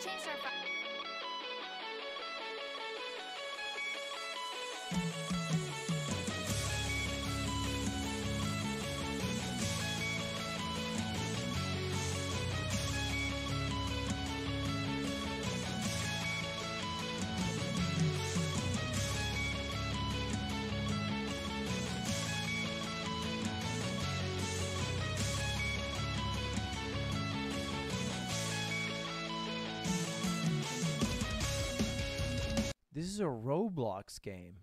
This is a Roblox game.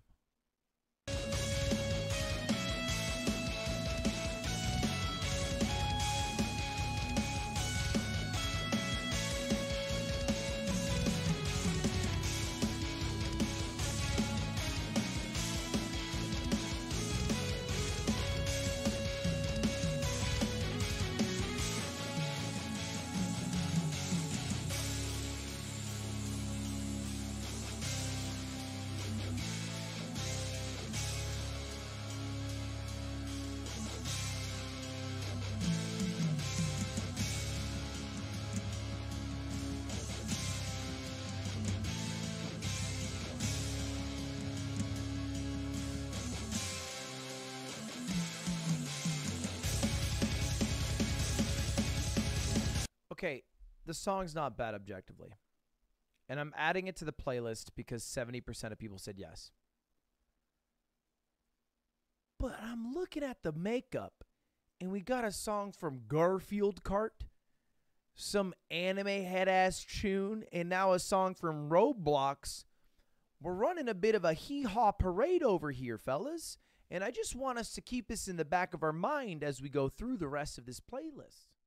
Okay, the song's not bad objectively. And I'm adding it to the playlist because 70% of people said yes. But I'm looking at the makeup, and we got a song from Garfield Kart, some anime head-ass tune, and now a song from Roblox. We're running a bit of a hee-haw parade over here, fellas. And I just want us to keep this in the back of our mind as we go through the rest of this playlist.